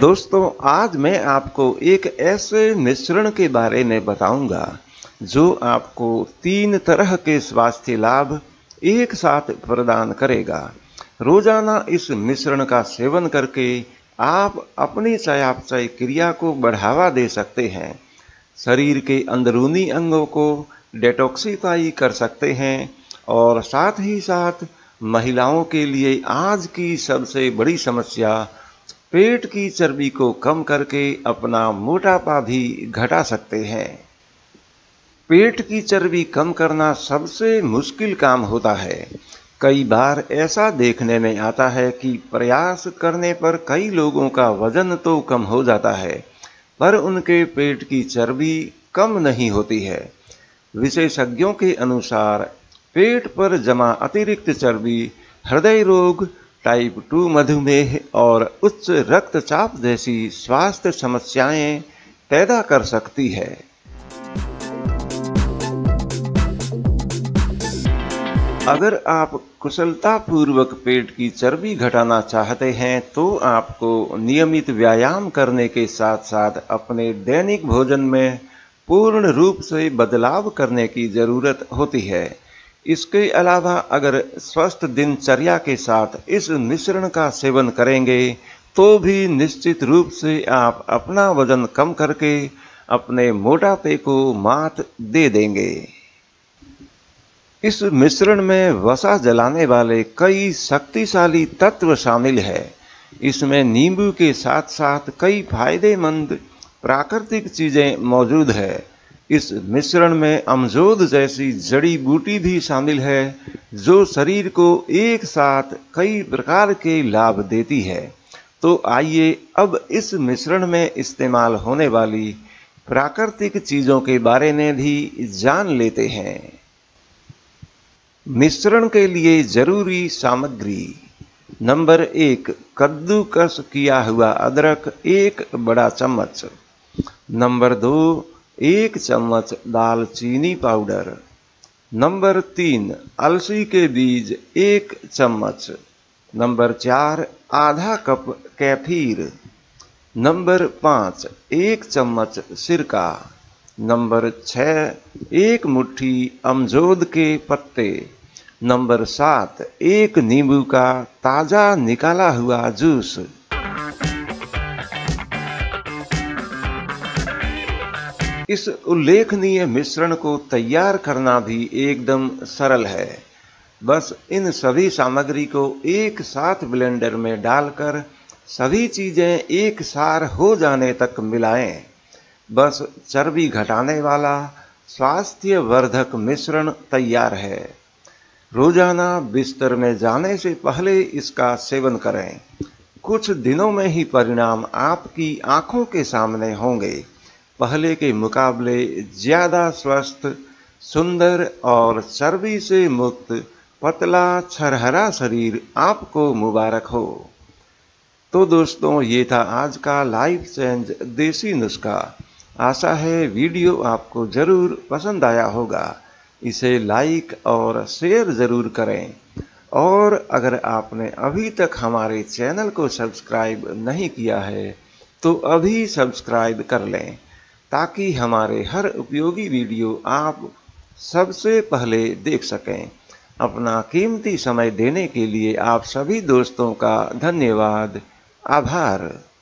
दोस्तों, आज मैं आपको एक ऐसे मिश्रण के बारे में बताऊंगा जो आपको 3 तरह के स्वास्थ्य लाभ एक साथ प्रदान करेगा। रोजाना इस मिश्रण का सेवन करके आप अपनी चयापचय क्रिया को बढ़ावा दे सकते हैं, शरीर के अंदरूनी अंगों को डिटॉक्सिफाई कर सकते हैं और साथ ही साथ महिलाओं के लिए आज की सबसे बड़ी समस्या पेट की चर्बी को कम करके अपना मोटापा भी घटा सकते हैं। पेट की चर्बी कम करना सबसे मुश्किल काम होता है। कई बार ऐसा देखने में आता है कि प्रयास करने पर कई लोगों का वजन तो कम हो जाता है, पर उनके पेट की चर्बी कम नहीं होती है। विशेषज्ञों के अनुसार पेट पर जमा अतिरिक्त चर्बी हृदय रोग, टाइप 2 मधुमेह और उच्च रक्तचाप जैसी स्वास्थ्य समस्याएं पैदा कर सकती है। अगर आप कुशलतापूर्वक पेट की चर्बी घटाना चाहते हैं तो आपको नियमित व्यायाम करने के साथ साथ अपने दैनिक भोजन में पूर्ण रूप से बदलाव करने की जरूरत होती है। इसके अलावा अगर स्वस्थ दिनचर्या के साथ इस मिश्रण का सेवन करेंगे तो भी निश्चित रूप से आप अपना वजन कम करके अपने मोटापे को मात दे देंगे। इस मिश्रण में वसा जलाने वाले कई शक्तिशाली तत्व शामिल है। इसमें नींबू के साथ साथ कई फायदेमंद प्राकृतिक चीजें मौजूद है। इस मिश्रण में अमजोद जैसी जड़ी बूटी भी शामिल है जो शरीर को एक साथ कई प्रकार के लाभ देती है। तो आइए अब इस मिश्रण में इस्तेमाल होने वाली प्राकृतिक चीजों के बारे में भी जान लेते हैं। मिश्रण के लिए जरूरी सामग्री। नंबर 1, कद्दूकस किया हुआ अदरक 1 बड़ा चम्मच। नंबर 2, 1 चम्मच दालचीनी पाउडर। नंबर 3, अलसी के बीज 1 चम्मच। नंबर 4, आधा कप कैफीर। नंबर 5, 1 चम्मच सिरका। नंबर 6, 1 मुट्ठी अमजोद के पत्ते। नंबर 7, 1 नींबू का ताजा निकाला हुआ जूस। इस उल्लेखनीय मिश्रण को तैयार करना भी एकदम सरल है। बस इन सभी सामग्री को एक साथ ब्लेंडर में डालकर सभी चीजें एक सार हो जाने तक मिलाएं। बस चर्बी घटाने वाला स्वास्थ्यवर्धक मिश्रण तैयार है। रोजाना बिस्तर में जाने से पहले इसका सेवन करें। कुछ दिनों में ही परिणाम आपकी आंखों के सामने होंगे। पहले के मुकाबले ज्यादा स्वस्थ, सुंदर और चर्बी से मुक्त पतला छरहरा शरीर आपको मुबारक हो। तो दोस्तों, ये था आज का लाइफ चेंज देसी नुस्खा। आशा है वीडियो आपको जरूर पसंद आया होगा। इसे लाइक और शेयर जरूर करें और अगर आपने अभी तक हमारे चैनल को सब्सक्राइब नहीं किया है तो अभी सब्सक्राइब कर लें ताकि हमारे हर उपयोगी वीडियो आप सबसे पहले देख सकें। अपना कीमती समय देने के लिए आप सभी दोस्तों का धन्यवाद, आभार।